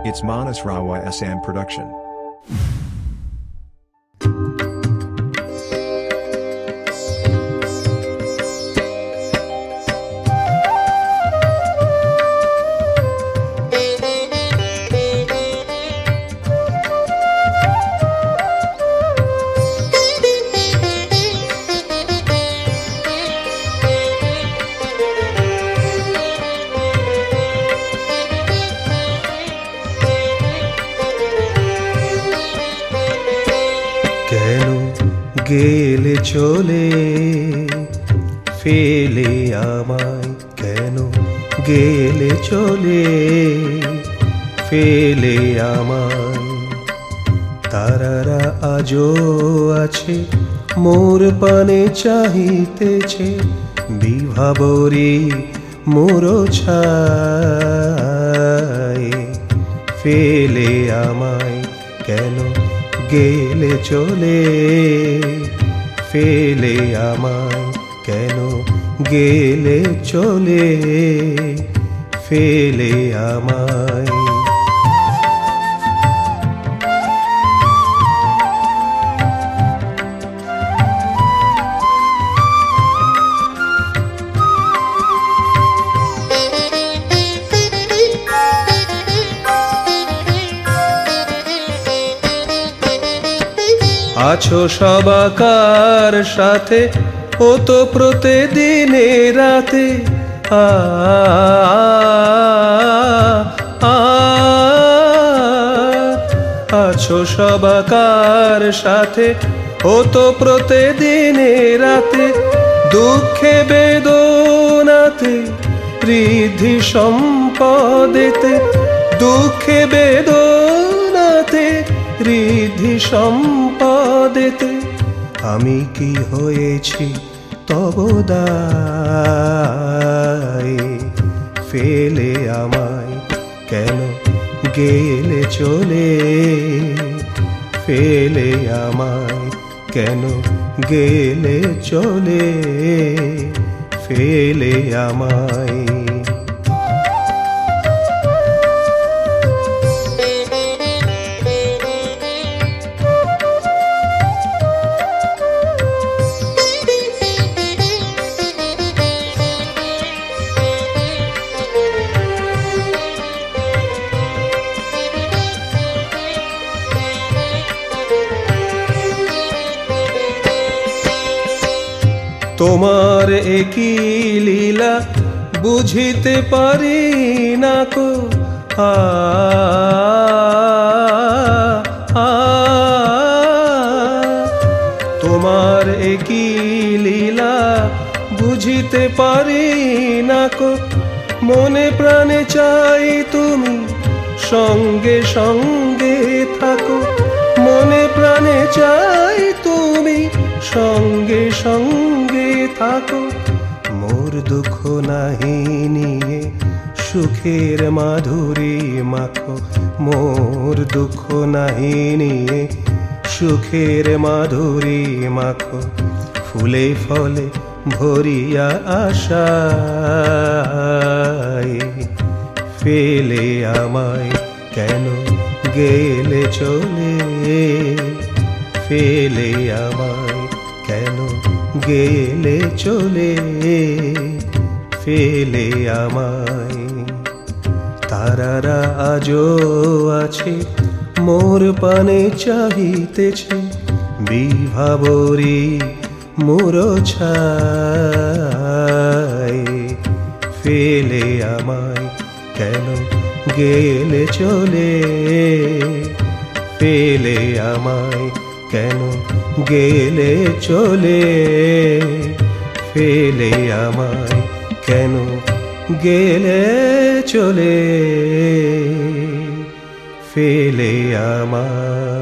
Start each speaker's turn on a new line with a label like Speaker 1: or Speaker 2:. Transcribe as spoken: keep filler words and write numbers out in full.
Speaker 1: It's Manas Rawa Assam production.
Speaker 2: গেলে চলে ফেলে আমায় কেন গেলে চলে ফেলে আমায় তারারা আজও আছে মোর পানে চাহিতেছে বিভাবরী মোর ছায় ফেলে আমায় কেন গেলে চলে ফেলে আমায় কেন গেলে চলে ফেলে আমায় আছো সবাকার সাথে ও তো প্রতিদিনে রাতে আ আছো সবাকার সাথে ও তো প্রতিদিনে রাতে দুঃখে বেদনাতে ঋদ্ধি সম্পদেতে দুঃখে বেদনাতে ঋদ্ধি সম্পদেতে আমি কি হয়েছি তব দায় ফেলে আমায় কেন গেলে চলে ফেলে আমায় কেন গেলে চলে ফেলে আমায় তোমার একই লীলা বুঝিতে পারি না কো আ তোমার একই লীলা বুঝিতে পারি না কো মনে প্রাণে চাই তুমি সঙ্গে সঙ্গে থাকো মনে প্রাণে চাই তুমি সঙ্গে সঙ্গে থাকো মোর দুঃখ নাহি নিয়ে সুখের মাধুরী মাখো মোর দুঃখ নাহি নিয়ে সুখের মাধুরী মাখো ফুলে ফলে ভরিয়া আশায় ফেলে আমায় কেন গেলে চলে ফেলে আমায় কেন গেলে চলে ফেলে আমায় তারারা আজও আছে মোর পানে চাহিতেছে বিভাবরী মোর ছায় ফেলে আমায় কেন গেলে চলে ফেলে আমায় কেন গেলে চলে ফেলে আমায় কেন গেলে চলে ফেলে আমায়।